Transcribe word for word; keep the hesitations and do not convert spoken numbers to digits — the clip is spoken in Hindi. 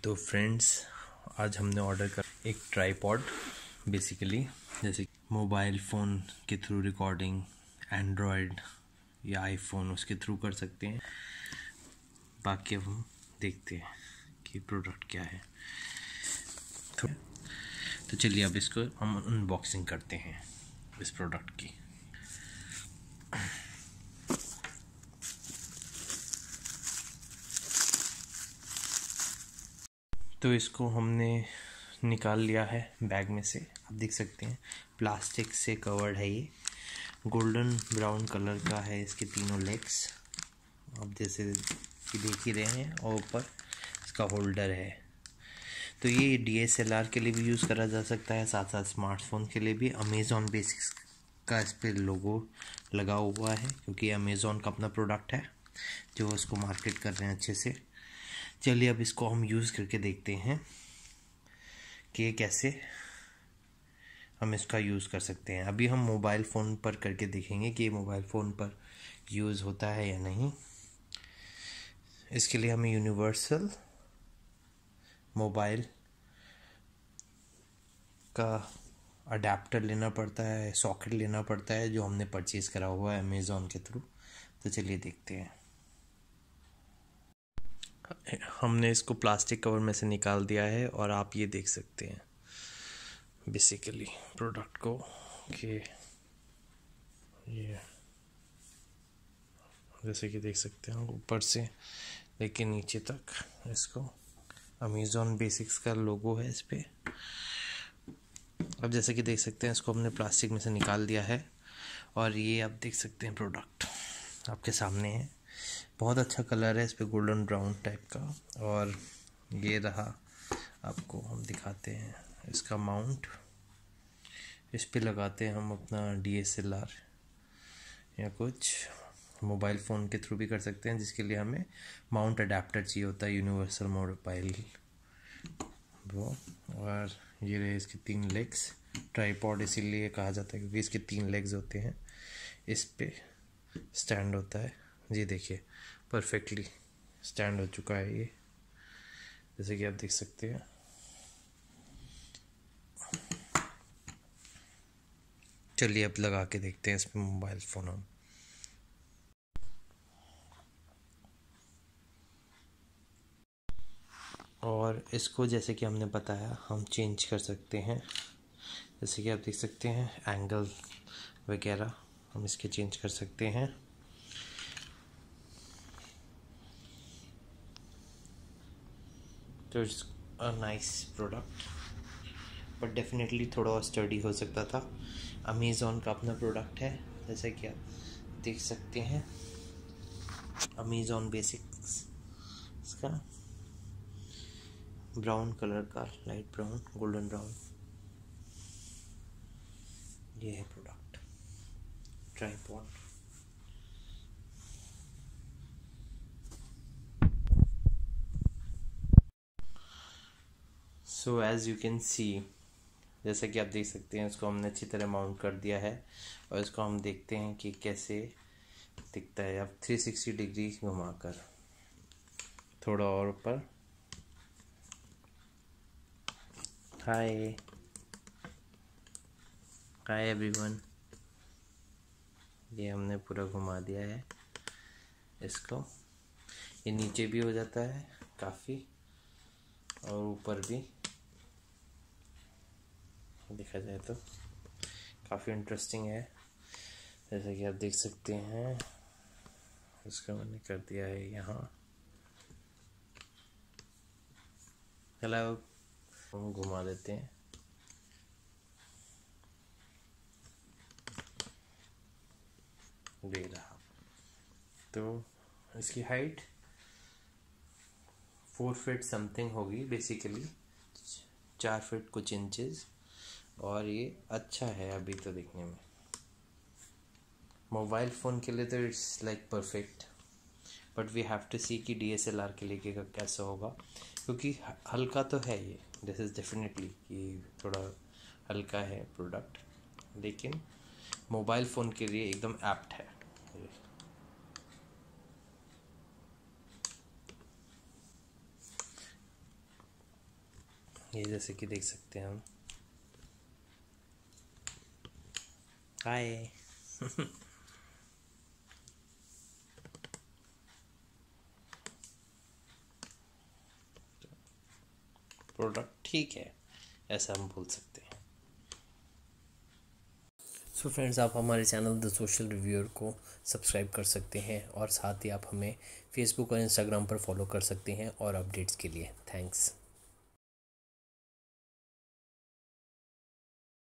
तो फ्रेंड्स, आज हमने ऑर्डर कर एक ट्राईपॉड। बेसिकली जैसे मोबाइल फ़ोन के थ्रू रिकॉर्डिंग, एंड्रॉयड या आईफोन उसके थ्रू कर सकते हैं। बाकी अब हम देखते हैं कि प्रोडक्ट क्या है। तो, तो चलिए अब इसको हम अनबॉक्सिंग करते हैं इस प्रोडक्ट की। तो इसको हमने निकाल लिया है बैग में से। आप देख सकते हैं प्लास्टिक से कवर्ड है। ये गोल्डन ब्राउन कलर का है। इसके तीनों लेग्स आप जैसे कि देख ही रहे हैं, और ऊपर इसका होल्डर है। तो ये डी एस एल आर के लिए भी यूज़ करा जा सकता है, साथ साथ स्मार्टफोन के लिए भी। अमेज़ॉन बेसिक्स का इस पर लोगो लगा हुआ है, क्योंकि अमेज़ॉन का अपना प्रोडक्ट है जो उसको मार्केट कर रहे हैं अच्छे से। चलिए अब इसको हम यूज़ करके देखते हैं कि कैसे हम इसका यूज़ कर सकते हैं। अभी हम मोबाइल फ़ोन पर करके देखेंगे कि मोबाइल फ़ोन पर यूज़ होता है या नहीं। इसके लिए हमें यूनिवर्सल मोबाइल का अडेप्टर लेना पड़ता है, सॉकेट लेना पड़ता है, जो हमने परचेज़ करा हुआ है अमेज़ॉन के थ्रू। तो चलिए देखते हैं। हमने इसको प्लास्टिक कवर में से निकाल दिया है, और आप ये देख सकते हैं बेसिकली प्रोडक्ट को कि ये जैसे कि देख सकते हैं ऊपर से लेके नीचे तक इसको अमेज़ॉन बेसिक्स का लोगो है इस पे। अब जैसे कि देख सकते हैं इसको हमने प्लास्टिक में से निकाल दिया है, और ये आप देख सकते हैं प्रोडक्ट आपके सामने है। बहुत अच्छा कलर है इस पे, गोल्डन ब्राउन टाइप का। और ये रहा, आपको हम दिखाते हैं इसका माउंट। इस पे लगाते हैं हम अपना डी एस एल आर या कुछ मोबाइल फ़ोन के थ्रू भी कर सकते हैं, जिसके लिए हमें माउंट अडेप्टर चाहिए होता है, यूनिवर्सल मोबाइल वो। और ये रहे इसके तीन लेग्स। ट्राईपॉड इसीलिए कहा जाता है क्योंकि इसके तीन लेग्स होते हैं। इस पे स्टैंड होता है। जी देखिए परफेक्टली स्टैंड हो चुका है ये, जैसे कि आप देख सकते हैं। चलिए अब लगा के देखते हैं इसमें मोबाइल फ़ोन हम। और इसको जैसे कि हमने बताया हम चेंज कर सकते हैं। जैसे कि आप देख सकते हैं एंगल वगैरह हम इसके चेंज कर सकते हैं। तो it's a nice product, but definitely थोड़ा और स्टडी हो सकता था। अमेज़ॉन का अपना प्रोडक्ट है, जैसे कि आप देख सकते हैं अमेज़ॉन बेसिक्स इसका ब्राउन कलर का, लाइट ब्राउन, गोल्डन ब्राउन, ये है product tripod. So as you can see, जैसा कि आप देख सकते हैं इसको हमने अच्छी तरह माउंट कर दिया है, और इसको हम देखते हैं कि कैसे दिखता है। अब थ्री सिक्सटी डिग्री घुमाकर थोड़ा और ऊपर। हाय हाय एवरीवन, ये हमने पूरा घुमा दिया है इसको। ये नीचे भी हो जाता है काफ़ी, और ऊपर भी देखा जाए तो काफ़ी इंटरेस्टिंग है। जैसे कि आप देख सकते हैं इसका मैंने कर दिया है यहाँ। हेलो, हम घुमा देते हैं। दे रहा, तो इसकी हाइट फोर फीट समथिंग होगी बेसिकली, चार फीट कुछ इंचेस। और ये अच्छा है अभी तो देखने में। मोबाइल फ़ोन के लिए तो it's like perfect, but we have to see कि डी एस एल आर के लिए का कैसा होगा, क्योंकि हल्का तो है ये। दिस इज़ डेफिनेटली कि थोड़ा हल्का है प्रोडक्ट, लेकिन मोबाइल फ़ोन के लिए एकदम एप्ट है। ये जैसे कि देख सकते हैं हम। हाय प्रोडक्ट ठीक है, ऐसा हम बोल सकते हैं। सो so फ्रेंड्स, आप हमारे चैनल द सोशल रिव्यूअर को सब्सक्राइब कर सकते हैं और साथ ही आप हमें फेसबुक और इंस्टाग्राम पर फॉलो कर सकते हैं और अपडेट्स के लिए। थैंक्स।